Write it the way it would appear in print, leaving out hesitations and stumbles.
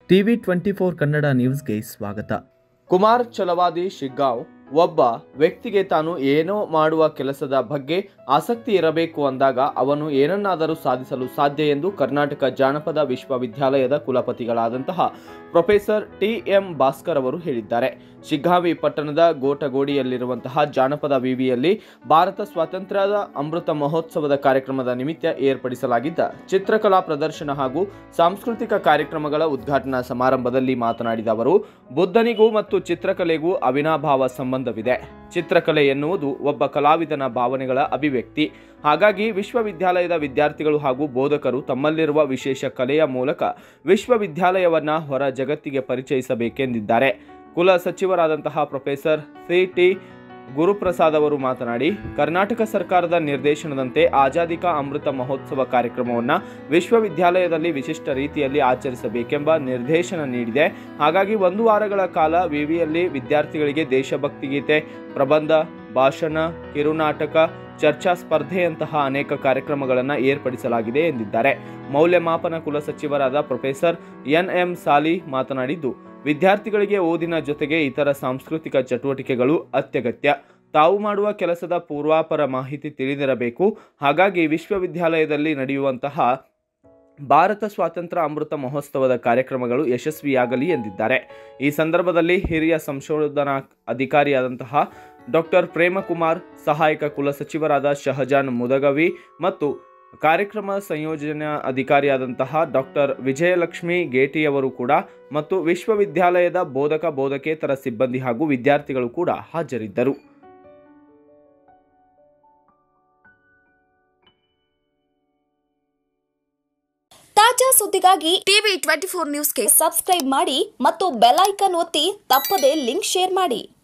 TV24 Kannada ನ್ಯೂಸ್ಗೆ ಸ್ವಾಗತ. ಕುಮಾರ್ ಛಲವಾದಿ ಶಿಗ್ಗಾಂವ್ ಒಬ್ಬ ವ್ಯಕ್ತಿಗೆ ತಾನು ಏನೋ ಮಾಡುವ ಕೆಲಸದ ಬಗ್ಗೆ ಆಸಕ್ತಿ ಇರಬೇಕು ಅಂದಾಗ ಅವನು ಏನನ್ನಾದರೂ ಸಾಧಿಸಲು ಸಾಧ್ಯ ಎಂದು ಕರ್ನಾಟಕ ಜಾನಪದ ವಿಶ್ವವಿದ್ಯಾಲಯದ ಕುಲಪತಿಗಳಾದಂತಹ ಪ್ರೊಫೆಸರ್ ಟಿ.ಎಂ. ಭಾಸ್ಕರ್ ಅವರು ಹೇಳಿದ್ದಾರೆ. ಶಿಗ್ಗಾಂವಿ ಪಟ್ಟಣದ ಗೋಟಗೋಡಿಯಲ್ಲಿರುವಂತಹ ಜಾನಪದ ವಿವಿಯಲ್ಲಿ ಭಾರತ ಸ್ವಾತಂತ್ರ್ಯದ ಅಮೃತ ಮಹೋತ್ಸವದ ಕಾರ್ಯಕ್ರಮದ ನಿಮಿತ್ತ ಏರ್ಪಡಿಸಲಾಗಿದ್ದ ಚಿತ್ರಕಲಾ ಪ್ರದರ್ಶನ ಹಾಗೂ ಸಾಂಸ್ಕೃತಿಕ ಕಾರ್ಯಕ್ರಮಗಳ ಉದ್ಘಾಟನಾ ಸಮಾರಂಭದಲ್ಲಿ ಮಾತನಾಡಿದ ಅವರು, ಬುದ್ಧನಿಗೂ ಮತ್ತು ಚಿತ್ರಕಲೆಗೂ ಅವಿನಾಭಾವ ಸಂಬಂಧವಿದೆ. ಚಿತ್ರಕಲೆ ಎನ್ನುವುದು ಒಬ್ಬ ಕಲಾವಿದನ ಭಾವನೆಗಳ ಅಭಿವ್ಯಕ್ತಿ. ಹಾಗಾಗಿ ವಿಶ್ವವಿದ್ಯಾಲಯದ ವಿದ್ಯಾರ್ಥಿಗಳು ಹಾಗೂ ಬೋಧಕರು ತಮ್ಮಲ್ಲಿರುವ ವಿಶೇಷ ಕಲೆಯ ಮೂಲಕ ವಿಶ್ವವಿದ್ಯಾಲಯವನ್ನ ಹೊರ ಜಗತ್ತಿಗೆ ಪರಿಚಯಿಸಬೇಕೆಂದಿದ್ದಾರೆ. ಕುಲ ಸಚಿವರಾದಂತಹ ಪ್ರೊಫೆಸರ್ ಸಿ.ಟಿ. ಗುರುಪ್ರಸಾದ್ ಅವರು ಮಾತನಾಡಿ, ಕರ್ನಾಟಕ ಸರ್ಕಾರದ ನಿರ್ದೇಶನದಂತೆ ಆಜಾದಿ ಕಾ ಅಮೃತ ಮಹೋತ್ಸವ ಕಾರ್ಯಕ್ರಮವನ್ನು ವಿಶ್ವವಿದ್ಯಾಲಯದಲ್ಲಿ ವಿಶಿಷ್ಟ ರೀತಿಯಲ್ಲಿ ಆಚರಿಸಬೇಕೆಂಬ ನಿರ್ದೇಶನ ನೀಡಿದೆ. ಹಾಗಾಗಿ 1 ವಾರಗಳ ಕಾಲ ವಿವಿಯಲ್ಲಿ ವಿದ್ಯಾರ್ಥಿಗಳಿಗೆ ದೇಶಭಕ್ತಿ ಗೀತೆ, ಪ್ರಬಂಧ, ಭಾಷಣ, ಕಿರುನಾಟಕ, ಚರ್ಚಾ ಸ್ಪರ್ಧೆಯಂತಹ ಅನೇಕ ಕಾರ್ಯಕ್ರಮಗಳನ್ನು ಏರ್ಪಡಿಸಲಾಗಿದೆ ಎಂದಿದ್ದಾರೆ. ಮೌಲ್ಯಮಾಪನ ಕುಲಸಚಿವರಾದ ಪ್ರೊಫೆಸರ್ ಎನ್.ಎಂ. ಸಾಲಿ ಮಾತನಾಡಿದ್ದು, ವಿದ್ಯಾರ್ಥಿಗಳಿಗೆ ಓದಿನ ಜೊತೆಗೆ ಇತರ ಸಾಂಸ್ಕೃತಿಕ ಚಟುವಟಿಕೆಗಳು ಅತ್ಯಗತ್ಯ. ತಾವು ಮಾಡುವ ಕೆಲಸದ ಪೂರ್ವಾಪರ ಮಾಹಿತಿ ತಿಳಿದಿರಬೇಕು. ಹಾಗಾಗಿ ವಿಶ್ವವಿದ್ಯಾಲಯದಲ್ಲಿ ನಡೆಯುವಂತಹ ಭಾರತ ಸ್ವಾತಂತ್ರ್ಯ ಅಮೃತ ಮಹೋತ್ಸವದ ಕಾರ್ಯಕ್ರಮಗಳು ಯಶಸ್ವಿಯಾಗಲಿ ಎಂದಿದ್ದಾರೆ. ಈ ಸಂದರ್ಭದಲ್ಲಿ ಹಿರಿಯ ಸಂಶೋಧನಾ ಅಧಿಕಾರಿಯಾದಂತಹ ಡಾಕ್ಟರ್ ಪ್ರೇಮಕುಮಾರ್, ಸಹಾಯಕ ಕುಲಸಚಿವರಾದ ಶಹಜಾನ್ ಮುದಗವಿ ಮತ್ತು ಕಾರ್ಯಕ್ರಮ ಸಂಯೋಜನಾ ಅಧಿಕಾರಿಯಾದಂತಹ ಡಾಕ್ಟರ್ ವಿಜಯಲಕ್ಷ್ಮಿ ಗೇಟಿಯವರು ಕೂಡ ಮತ್ತು ವಿಶ್ವವಿದ್ಯಾಲಯದ ಬೋಧಕೇತರ ಸಿಬ್ಬಂದಿ ಹಾಗೂ ವಿದ್ಯಾರ್ಥಿಗಳು ಕೂಡ ಹಾಜರಿದ್ದರು. ತಾಜಾ ಸುದ್ದಿಗಾಗಿ TV24 ನ್ಯೂಸ್ಗೆ ಸಬ್ಸ್ಕ್ರೈಬ್ ಮಾಡಿ ಮತ್ತು ಬೆಲ್ ಐಕಾನ್ ಒತ್ತಿ ತಪ್ಪದೇ ಲಿಂಕ್ ಶೇರ್ ಮಾಡಿ.